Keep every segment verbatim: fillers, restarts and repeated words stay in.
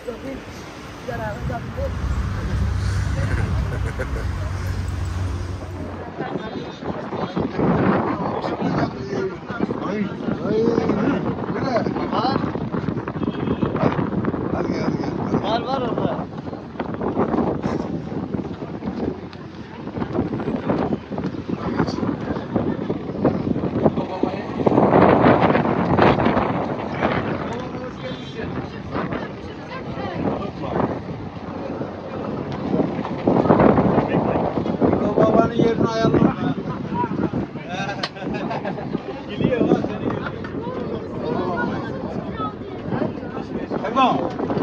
Var var orada. Babanın yerini ayarlama. Gidiyor lan seni görüyor. Tamam.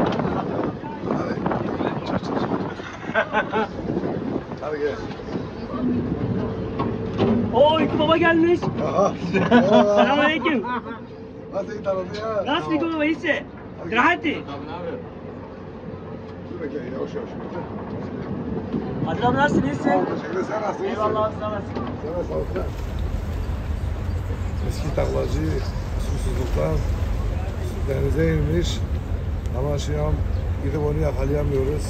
Hadi gel. Oo İlk Baba gelmiş. Aha. Selamünaleyküm. Nasıl iyi tanıdı ya? Nasıl İlk Baba iyisi? Rahati. Dur bekle yavaş yavaş. Hadi abi nasılsın iyisin? Teşekkür sen nasılsın? Eyvallah abi sana nasılsın? Sana sağ ol. Eski taklacı susuzluktan denize inmiş. Ama şu an gidip onu yakalayamıyoruz.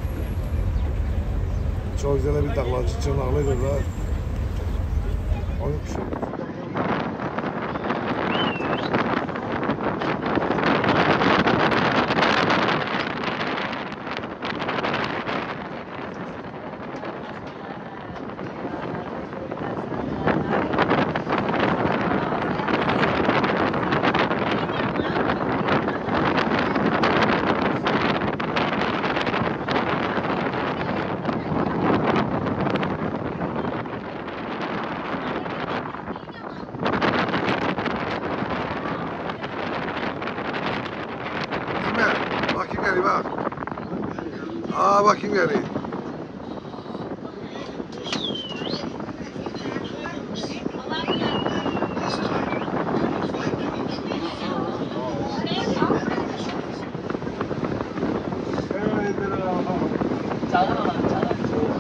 Çok güzel bir taklacı, Çırnaklı'dırlar. Onu kuşuyor. Bak kim geliyor bak. Aa bak kim geliyor. Çağır lan çağır.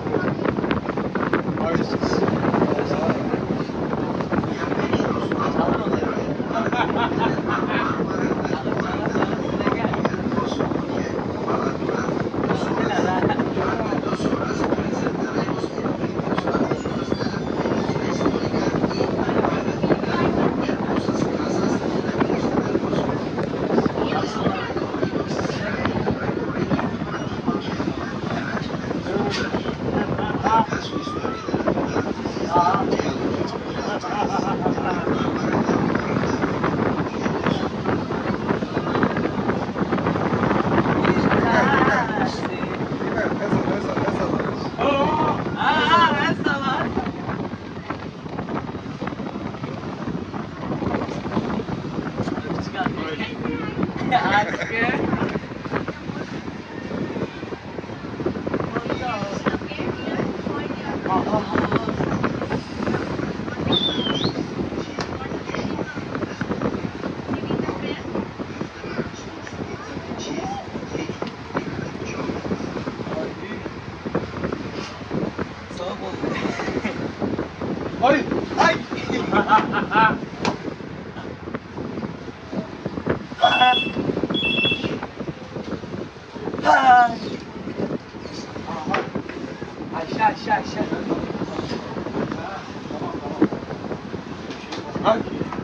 Ay! Ay! Aşağı aşağı aşağı. Ay!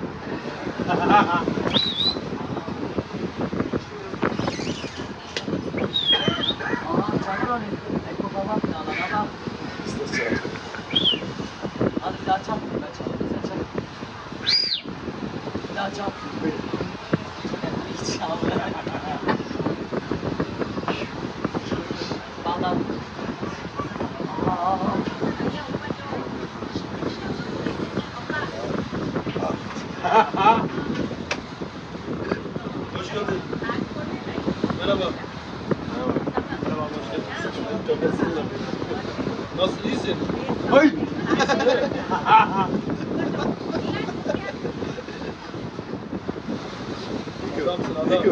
Aa çağır onu. İlk Baba bak ya lan adam. Hadi bir daha çal. Bir daha çal. Sen çal. Bir daha çal. Hiç çal. Bağlan. Aa. Hoş geldin. Merhaba. Merhaba, hoş geldin. Çok nasılsın? Nasıl, iyisin? Ay! Adamsın adam.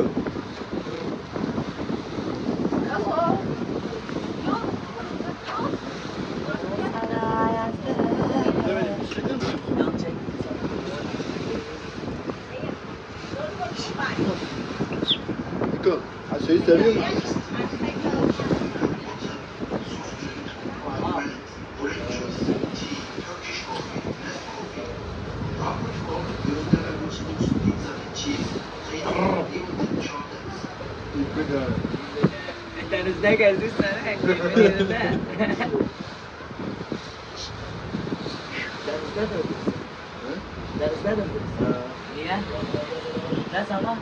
Yan çek. Niko, ha şeyi Seviyor musun? Denizde gezdin sen. Denizde. Denizde döndün. Denizde döndün. Niye? Ne zaman?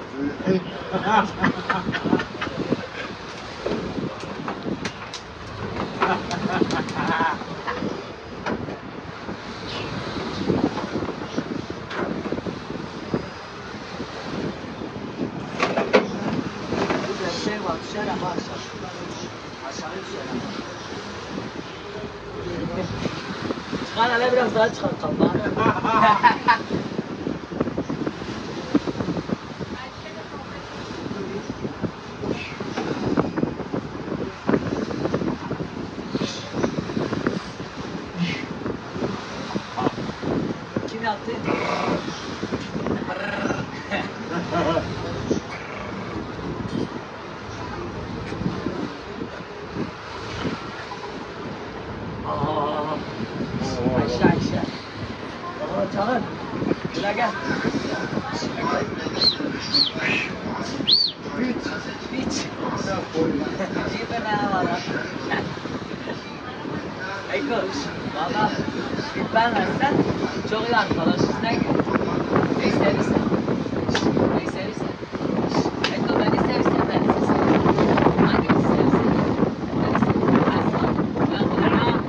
Bir şey var, düşer ama aşağı. Aşağı düşer ama. Çıkar hele biraz daha çıkar kapağını. Kim yaptı? Aa, aşağı aşağı. Aa, çağır. Şuraya gel. Hiç, hiç. İyi fena var ha. Ey koç, valla ben versen çok iyi arkadaşız ne ki? Ne istersen. Ne istersen. Ey koç beni istersen ben istersen. Hangini istersen? Ben istersen. Aslan. Ben kulağına.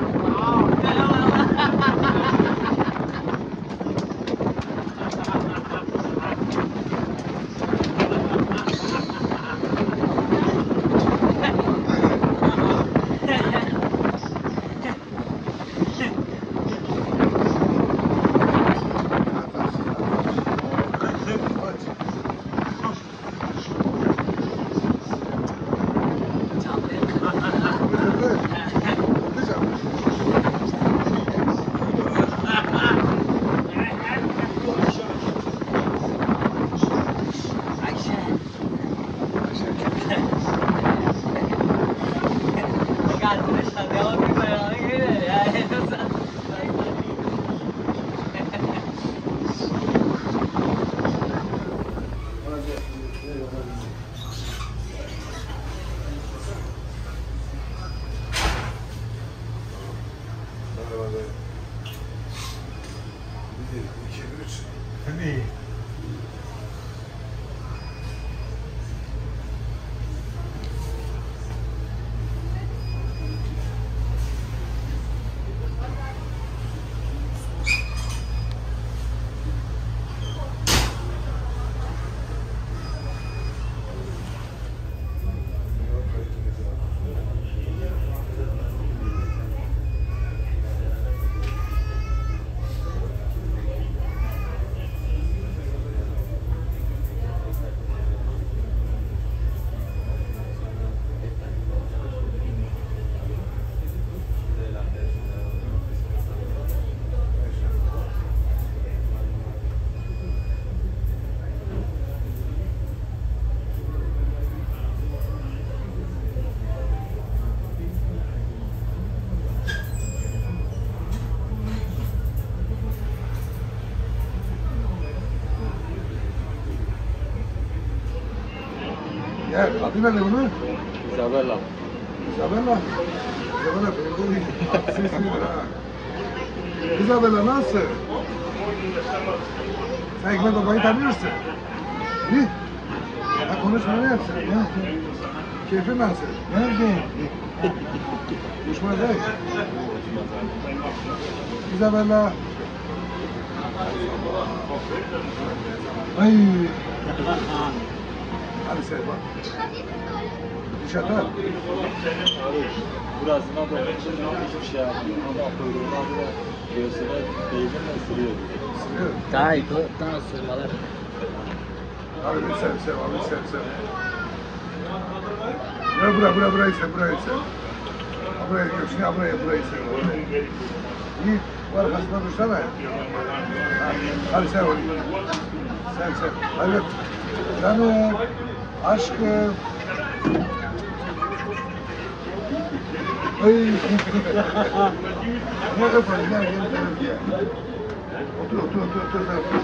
Bir, iki, üç. Hani? Ya adı ne bunun? Isabella. Isabella. Isabella benim değil. Sesini ver ha. Isabella nasıl? Sen Hikmet Baba'yı tanıyorsun. İyi. Ha konuşma ne yapsın? Ne yapsın? Keyfin nasıl? Nerede? Düşman değil. Isabella. Ay. Hadi sen bak. Dışarıda. Burasına da hiçbir şey yapmıyor. Ama kuyruğuna bile göğsüne değdiğinde ısırıyor. Sürüyor. Daha iyi, daha sırmalar. Abi bir sev sev, abi sev sev. Bura bura bura burayı sev, burayı sev. Ha, burayı göğsüne, ha, burayı burayı sev. Orayı. İyi, var arkasında dursana. Ha, hadi sev onu. Sev sev. Hadi. Canım, aşkım. Ay. Ne yapalım? Gel gel gel. Otur otur otur otur. Otur.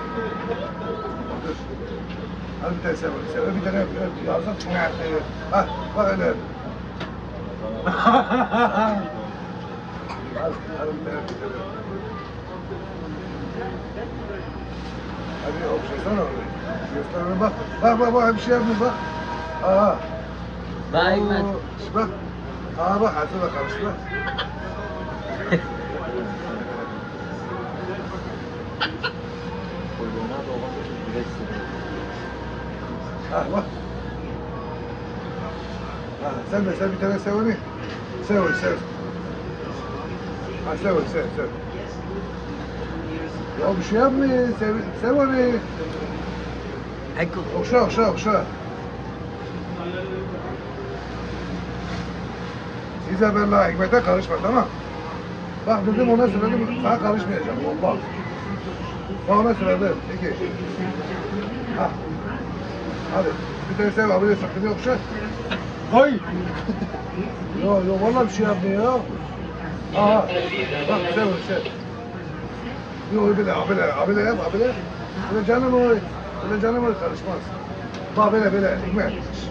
Hadi bir tane sev. Sev bir tane öp. Öp. Yazın. Bak bak öyle. Hadi hadi bir tane öp. Hadi okşasana orayı. Göster ona bak. Bak bak bak bir şey yapma bak. Aha. Bak Hikmet. Oo, bak. Aa bak hadi bak karışma. Kuyruğuna da olan bir güreş sürüyor. Ha bak. Ha, sen de sen bir tane sev onu. Sev onu sev. Ha sev onu sev sev. Ya bir şey yapmayın. Sev, sev onu. Eko. Okşa okşa okşa. İzabella Hikmet'e karışma tamam. Bak dedim ona söyledim sana karışmayacağım. Bak. Bak ona söyledim. Peki. Ha. Hadi. Bir tane sev abi sakın okşa. Hay. Yo yo vallahi bir şey yapmıyor. Aha. Bak sev onu sev. Yo böyle abile abile yap abile. Böyle canım o. Böyle canım o karışmaz. Bak böyle böyle Hikmet.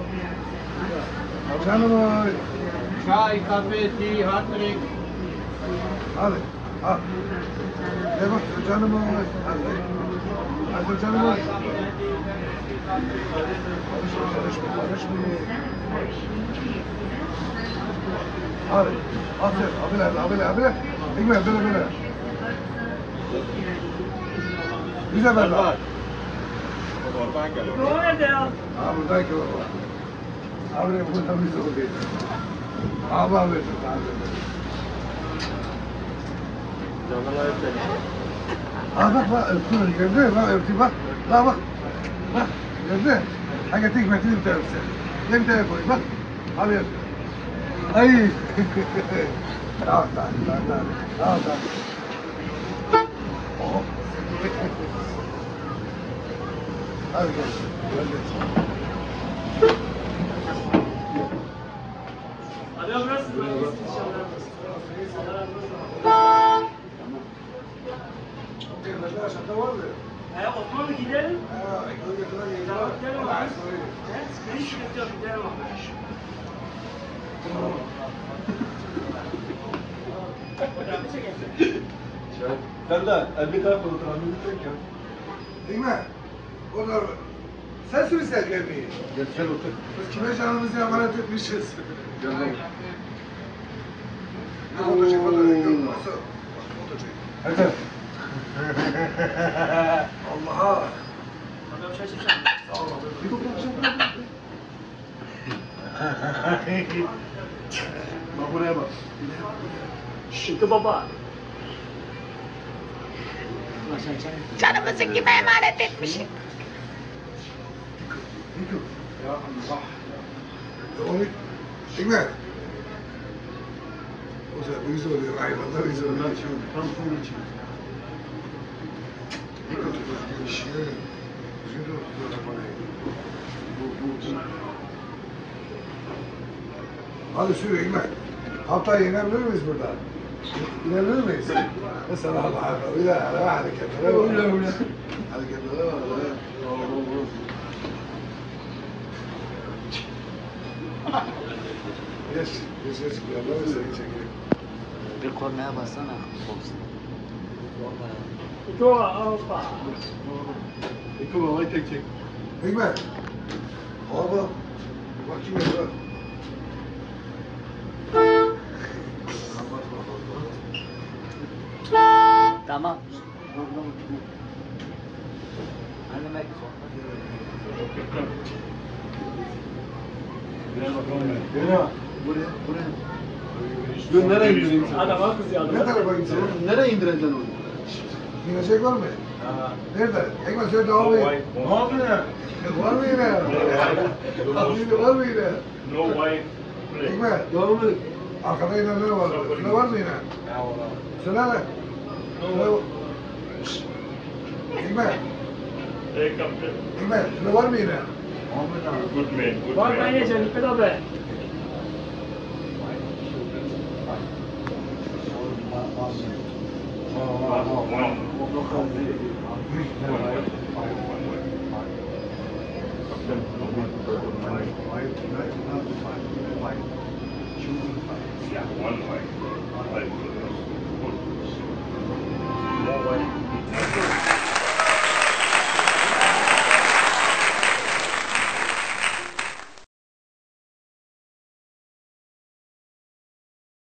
Canım o. Çay, kafe, tea, hot drink. Hadi. Al. Gel bak canım o. Hadi. Hadi canım o. Karışma karışma karışma. Hadi. Aferin. Abile abile abile. Hikmet böyle böyle. Güzel ver lan. Oradan gel. O nerede ya? Ha buradan ki baba. Abi buradan biz oluyor. Abi abi. Canına öpelim. Ha bak bak öptün gördün mü? Bak öptü bak. Bak bak. Bak gördün mü? Hakikaten hikmetini bir tane öpse. Ne bir tane koy bak. Abi öp. Ay. Tamam tamam tamam tamam. Tamam tamam. Oh. Hadi gel. Gel gel. Hadi abi nasılsın? İnşallah. Aşağıda var mı? He, Osmanlı gidelim. Ha, ekmeği getiren yayınlar var. Gidelim Ama abi. söyleyeyim. He, hiç sıkıntı yok, gidelim abi. Fotoğrafı çekelim. Sen de elli tane fotoğrafını çek ya. Değil mi? O da sen sürü sen gelmeyi. Gel sen otur. Biz kime canımızı emanet etmişiz. Gel lan. Ne foto çek, foto çek. Yok, nasıl? Foto çek. Hadi. Allah'a. Fotoğrafı çekelim. Sağ ol abi. Bir foto çek. Bak buraya bak. Şıkkı baba. Canımızı kime emanet etmişim? Yıkıl. Ya Allah. Onu Hikmet. O zaman bu yüzü oluyor. Hayvanlar yüzü oluyor. Tam bunun için. Yıkıl. Düzgün. Düzgün dur. Bu, bu. Hadi sürü Hikmet. Haftaya inebilir miyiz burada? İnebilir miyiz? Mesela Allah Allah. Öyle öyle hareketlere var. Öyle öyle. Hareketlere var. öyle. Geç. Geç geç. Yanına ve seni çekeyim. Bir kornaya bassana. Olsun. İki ola, hoppa. İki babayı tek çek. Hikmet. Abi. Bak kim yapıyor? Tamam. Anneme Buraya. Buraya. Buraya. Dur nereye indireyim seni? Adam al kızı adam. Ne tarafa gitsin? Nereye indireceksin onu? İnecek var mı? Nerede? Hikmet söyle devam et. Ne yapıyorsun ya? Var mı yine? Yine var mı yine? No way. Hikmet. Devam et. Arkada inenler var. Şurada var mı yine? Söyle lan. Söyle. Şşt. Hikmet. Hey, Captain. Hikmet. Şurada var mı yine? Good man, good Bak ben man. yiyeceğim, Hikmet abi. Yeah, one way.